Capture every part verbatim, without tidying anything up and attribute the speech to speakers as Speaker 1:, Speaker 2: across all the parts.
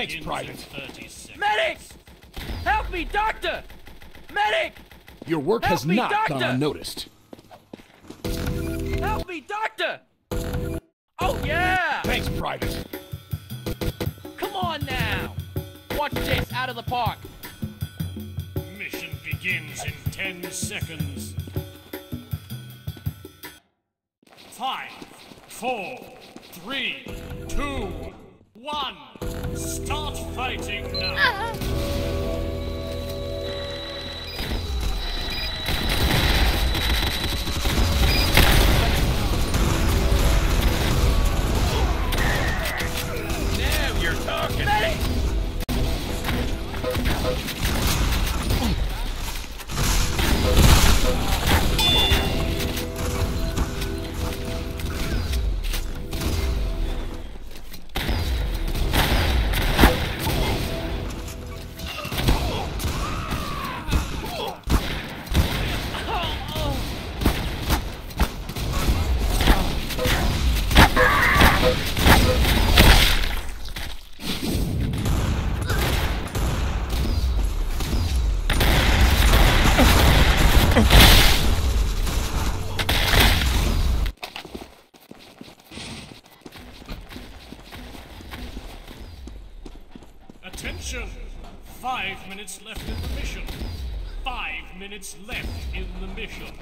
Speaker 1: Thanks, Private.
Speaker 2: Medic! Help me, Doctor! Medic!
Speaker 1: Your work
Speaker 2: Help
Speaker 1: has
Speaker 2: me,
Speaker 1: not
Speaker 2: doctor!
Speaker 1: gone unnoticed.
Speaker 2: Help me, Doctor! Oh, yeah!
Speaker 1: Thanks, Private.
Speaker 2: Come on now! Watch this, out of the park.
Speaker 3: Mission begins in ten seconds. Five, four, three, two, one. Start fighting now.
Speaker 2: Now you're talking. Medic!
Speaker 3: Attention! Five minutes left in the mission. Five minutes left in the mission.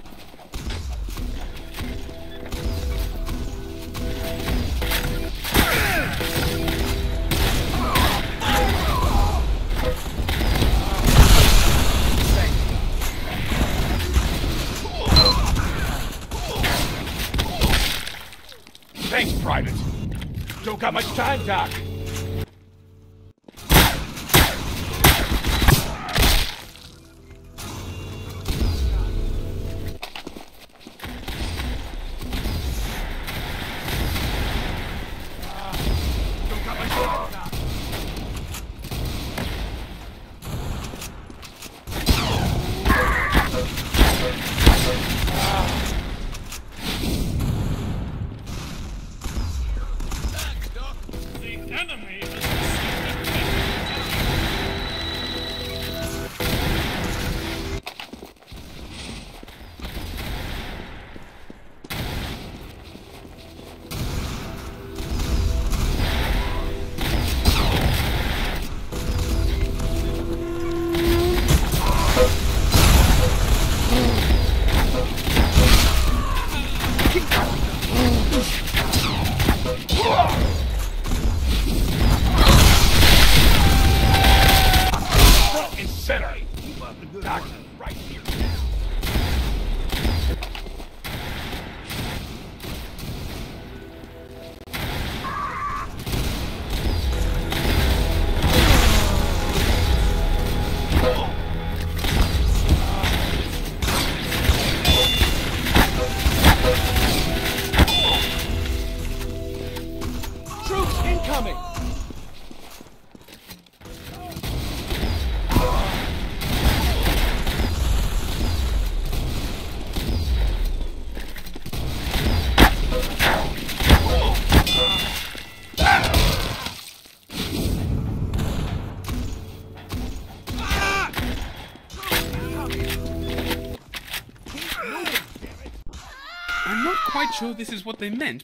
Speaker 1: Thanks, Private. Don't got much time, Doc.
Speaker 3: The enemy has received
Speaker 1: Doc, right here.
Speaker 2: Troops incoming!
Speaker 4: I'm not quite sure this is what they meant.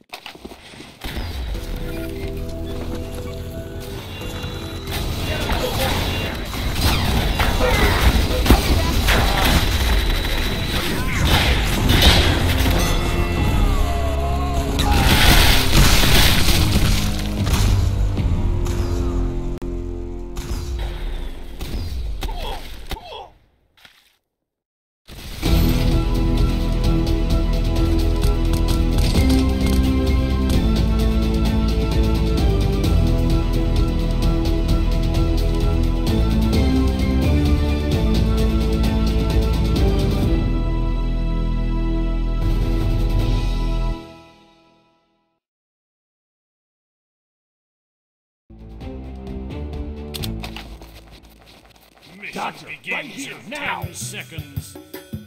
Speaker 1: Doctor, right here, now!
Speaker 3: ten seconds.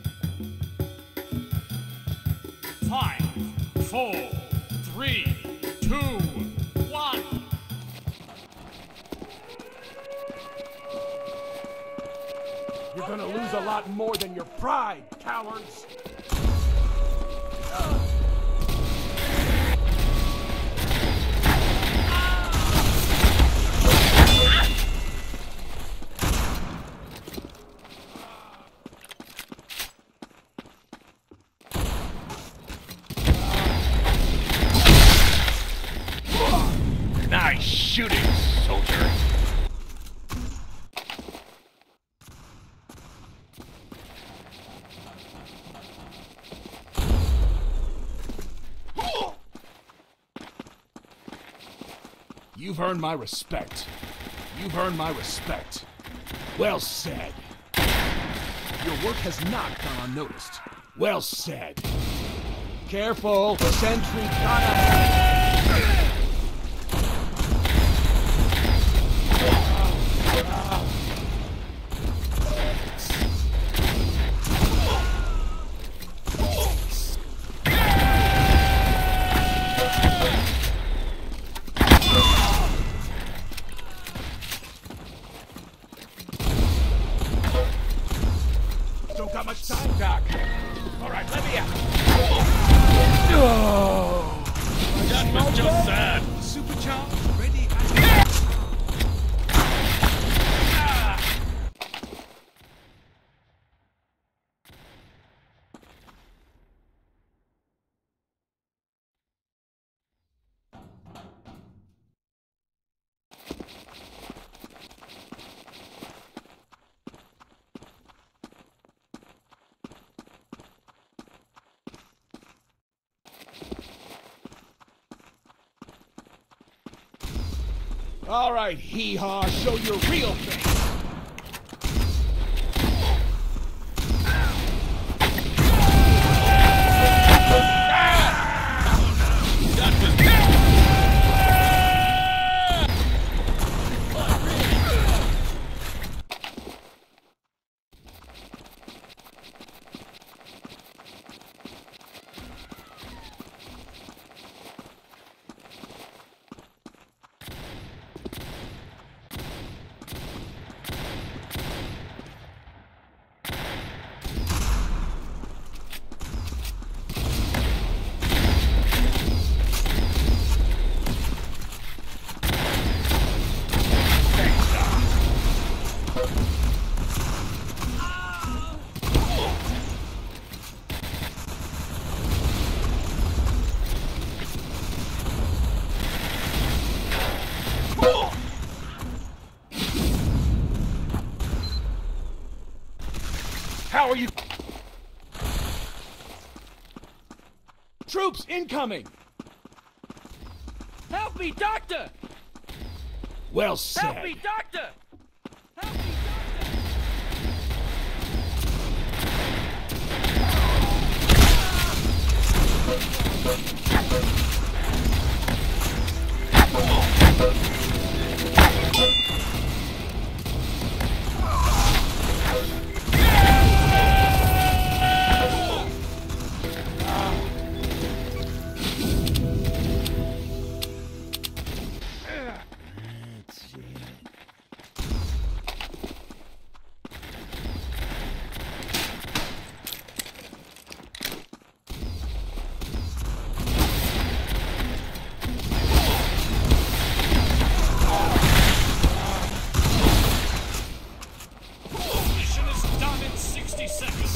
Speaker 3: Five, four, three, two, one.
Speaker 1: You're gonna lose a lot more than your pride, cowards! Nice shooting, soldier! You've earned my respect. You've earned my respect. Well said. Your work has not gone unnoticed. Well said. Careful, the sentry got ahead. Don't got much time, Doc. All right, let me out. Oh,
Speaker 3: That was just sad.
Speaker 4: Supercharged, ready and...
Speaker 1: All right, hee-haw, show your real face. How are you? Troops incoming!
Speaker 2: Help me, doctor!
Speaker 1: Well said.
Speaker 2: Help me, doctor! Help me,
Speaker 3: Mission is done in sixty seconds.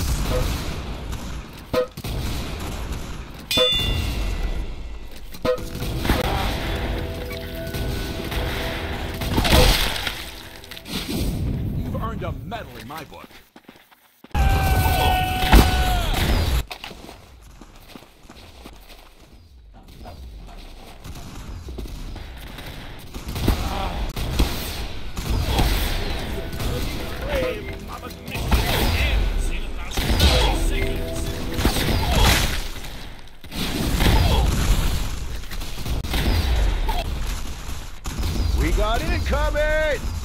Speaker 1: You've earned a medal in my book.
Speaker 3: Ends in about thirty seconds.
Speaker 1: We got incoming!